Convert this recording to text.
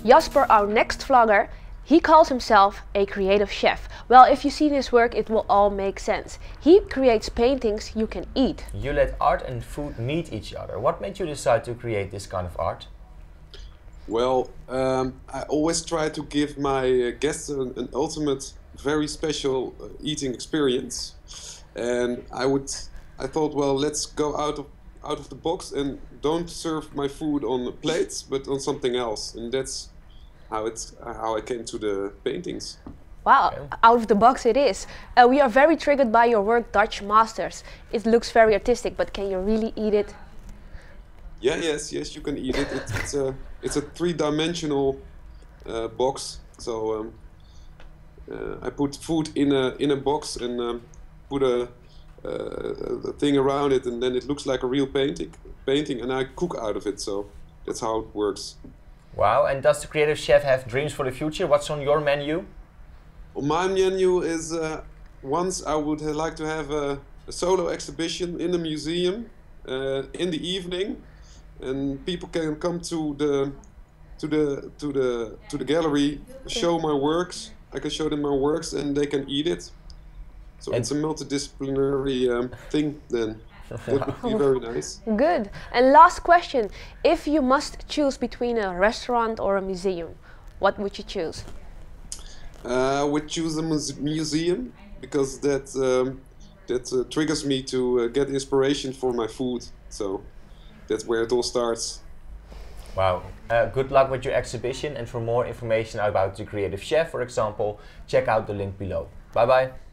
Jasper, our next vlogger, he calls himself a creative chef. Well, if you see his work, it will all make sense. He creates paintings you can eat. You let art and food meet each other. What made you decide to create this kind of art? Well, I always try to give my guests an ultimate, very special eating experience, and I thought, well, let's go out of the box and don't serve my food on plates, but on something else, and that's how I came to the paintings. Wow, out of the box it is. We are very triggered by your work, Dutch Masters. It looks very artistic, but can you really eat it? Yeah, yes, you can eat it. It's a three-dimensional box. So I put food in a box and put a thing around it, and then it looks like a real painting, and I cook out of it. So that's how it works. Wow, and does the creative chef have dreams for the future? What's on your menu? On my menu is once I would like to have a solo exhibition in the museum in the evening, and people can come to the gallery, show my works. I can show them my works, and they can eat it. So it's a multidisciplinary thing then. That would be very nice. Good. And last question. If you must choose between a restaurant or a museum, what would you choose? I would choose a museum because that triggers me to get inspiration for my food. So that's where it all starts. Wow. Good luck with your exhibition, and for more information about the creative chef, for example, check out the link below. Bye bye.